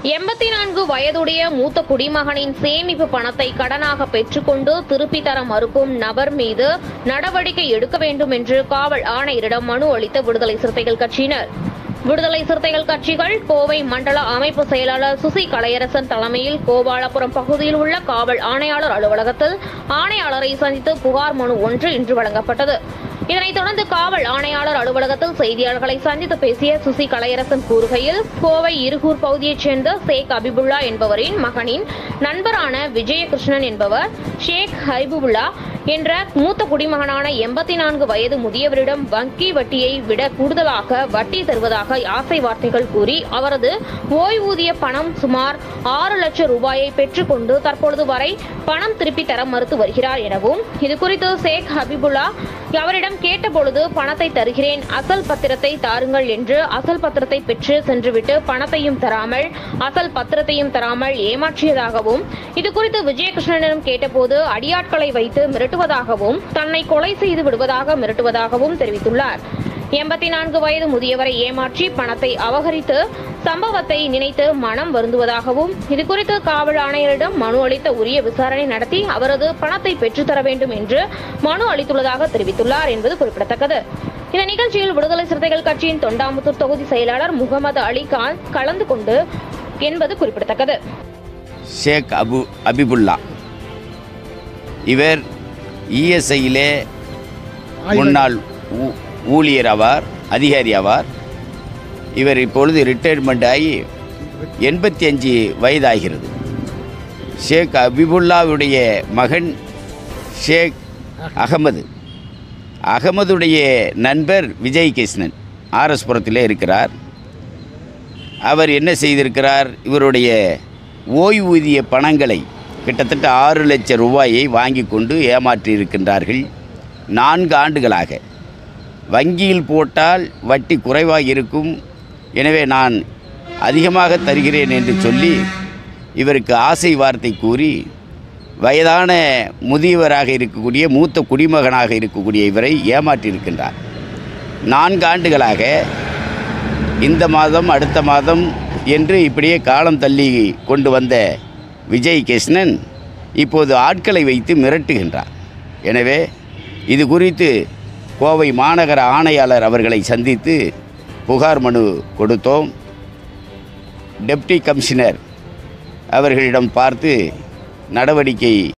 84 வயதுடைய மூத்த குடிமகனின் சேமிப்பு பணத்தை கடனாக பெற்றுக்கொண்டு திருப்பி தர மறுக்கும் நபர் மீது நடவடிக்கை எடுக்க வேண்டும் என்று காவல் ஆணையரிடம் மனு அளித்த விடுதலை சிறுத்தைகள் கட்சியினர். விடுதலை சிறுத்தைகள் கட்சிகள் கோவை மண்டல அமைப்பு செயலாளர் சுசி கலையரசன் தலைமையில் கோபாலபுரம் பகுதியில் உள்ள காவல் ஆணையாளர் அலுவலகத்தில் ஆணையாளரை சந்தித்து புகார் மனு ஒன்று இன்று வழங்கப்பட்டது. இதனைத் தொடர்ந்து காவல் ஆணையாளர் அலுவலகத்தில் செய்தியாளர்களை சந்தித்து பேசிய சுசி கலையரசன் கூறுகையில், கோவை இருகூர் பகுதியைச் சேர்ந்த ஷேக் அபிபுல்லா என்பவரின் மகனின் நண்பரான விஜயகிருஷ்ணன் என்பவர் ஷேக் ஹபிபுல்லா என்ற மூத்த குடிமகனான 84 வயது முதியவரிடம் வங்கி வட்டியை விட கூடுதலாக வட்டி தருவதாக ஆசை வார்த்தைகள் கூறி அவரது ஓய்வூதிய பணம் சுமார் 6 லட்சம் ரூபாயை பெற்றுக்கொண்டு தற்பொழுது வரை பணம் திருப்பி தர மறுத்து வருகிறார் எனவும், இதுகுறித்து ஷேக் ஹபிபுல்லா அவரிடம் கேட்டபொழுது பணத்தை தருகிறேன், அசல் பத்திரத்தை தாருங்கள் என்று அசல் பத்திரத்தை பெற்று சென்றுவிட்டு பணத்தையும் தராமல் அசல் பத்திரத்தையும் தராமல் ஏமாற்றியதாகவும், இதுகுறித்து விஜயகிருஷ்ணனிடம் கேட்டபோது அடியாட்களை வைத்து மிரட்டுவதாகவும் தன்னை கொலை செய்து விடுவதாக மிரட்டுவதாகவும் தெரிவித்துள்ளார். 84 வயது முதியவரை ஏமாற்றி பணத்தை அபகரித்து சம்பவத்தை நினைத்து மனம் வருந்துவதாகவும், இதுகுறித்து காவல் ஆணையரிடம் மனு அளித்த உரிய விசாரணை நடத்தி அவரது பணத்தை பெற்றுத்தர வேண்டும் என்று மனு அளித்துள்ளதாக தெரிவித்துள்ளார் என்பது குறிப்பிடத்தக்கது. இந்த நிகழ்ச்சியில் விடுதலை சிறுத்தைகள் கட்சியின் தொண்டாமுத்தூர் தொகுதி செயலாளர் முகமது அலி கான் கலந்து கொண்டு என்பது குறிப்பிடத்தக்கது. ஷேக் அபிபுல்லா இவர் இஎஸ்ஐயிலே முன்னாள் ஊழியர் ஆவார், அதிகாரி ஆவார். இவர் இப்பொழுது ரிட்டையர்மெண்ட் ஆகி 85 வயதாகிறது. ஷேக் அபிபுல்லாவுடைய மகன் ஷேக் அகமதுடைய நண்பர் விஜயகிருஷ்ணன் ஆர்எஸ்புரத்திலே இருக்கிறார். அவர் என்ன செய்திருக்கிறார், இவருடைய ஓய்வூதிய பணங்களை கிட்டத்தட்ட 6 லட்சம் ரூபாயை வாங்கி கொண்டு ஏமாற்றியிருக்கின்றார்கள். 4 ஆண்டுகளாக வங்கியில் போட்டால் வட்டி குறைவாக இருக்கும், எனவே நான் அதிகமாக தருகிறேன் என்று சொல்லி இவருக்கு ஆசை வார்த்தை கூறி வயதான முதியவராக இருக்கக்கூடிய மூத்த குடிமகனாக இருக்கக்கூடிய இவரை ஏமாற்றியிருக்கின்றார். 4 ஆண்டுகளாக இந்த மாதம் அடுத்த மாதம் என்று இப்படியே காலம் தள்ளி கொண்டு வந்த விஜயகிருஷ்ணன் இப்போது ஆட்களை வைத்து மிரட்டுகின்றார். எனவே இது குறித்து கோவை மாநகர ஆணையாளர் அவர்களை சந்தித்து புகார் மனு கொடுத்தோம். டெப்டி கமிஷனர் அவர்களிடம் பார்த்து நடவடிக்கை